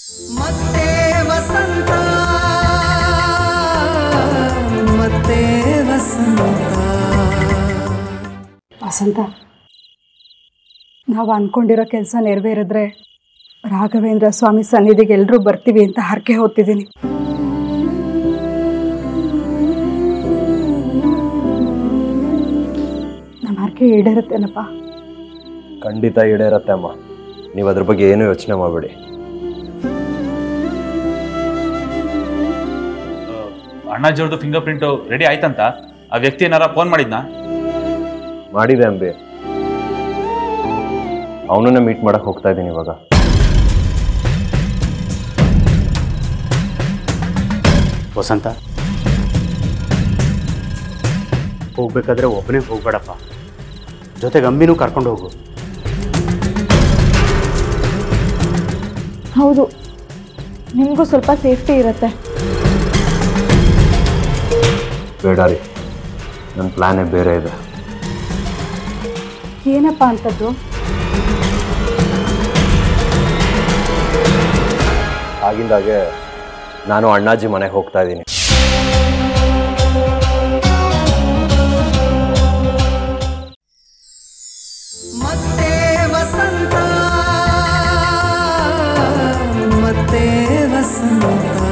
ಮತ್ತೆ ವಸಂತ ಮತ್ತೆ ವಸಂತ. ವಸಂತ, ನಾವು ಅಂದ್ಕೊಂಡಿರೋ ಕೆಲಸ ನೆರವೇರಿದ್ರೆ ರಾಘವೇಂದ್ರ ಸ್ವಾಮಿ ಸನ್ನಿಧಿಗೆ ಎಲ್ಲರೂ ಬರ್ತೀವಿ ಅಂತ ಹರಕೆ ಹೊತ್ತಿದ್ದೀನಿ. ನಮ್ಮ ಹರಕೆ ಈಡೇರುತ್ತೇನಪ್ಪ? ಖಂಡಿತ ಈಡೇರತ್ತೆ ಅಮ್ಮ, ನೀವು ಅದ್ರ ಬಗ್ಗೆ ಏನೂ ಯೋಚನೆ ಮಾಡಬೇಡಿ. ಅಣ್ಣಾಜಿಯವ್ರದ್ದು ಫಿಂಗರ್ ಪ್ರಿಂಟು ರೆಡಿ ಆಯ್ತಂತ ಆ ವ್ಯಕ್ತಿ ಏನಾರ ಫೋನ್ ಮಾಡಿದ್ನಾ? ಮಾಡಿದೆ ಅಂಬಿ, ಅವನನ್ನ ಮೀಟ್ ಮಾಡಕ್ಕೆ ಹೋಗ್ತಾ ಇದ್ದೀನಿ ಇವಾಗ. ವಸಂತ, ಹೋಗ್ಬೇಕಾದ್ರೆ ಒಬ್ಬನೇ ಹೋಗ್ಬೇಡಪ್ಪ, ಜೊತೆಗೆ ಅಂಬಿನೂ ಕರ್ಕೊಂಡು ಹೋಗು. ಹೌದು, ನಿಮಗೂ ಸ್ವಲ್ಪ ಸೇಫ್ಟಿ ಇರುತ್ತೆ. ಬೇಡ ರೀ, ನನ್ನ ಪ್ಲ್ಯಾನೇ ಬೇರೆ ಇದೆ. ಏನಪ್ಪ ಅಂಥದ್ದು? ಆಗಿಂದಾಗೆ ನಾನು ಅಣ್ಣಾಜಿ ಮನೆಗೆ ಹೋಗ್ತಾ ಇದ್ದೀನಿ. ಮತ್ತೆ ವಸಂತ ಮತ್ತೆ ವಸಂತ.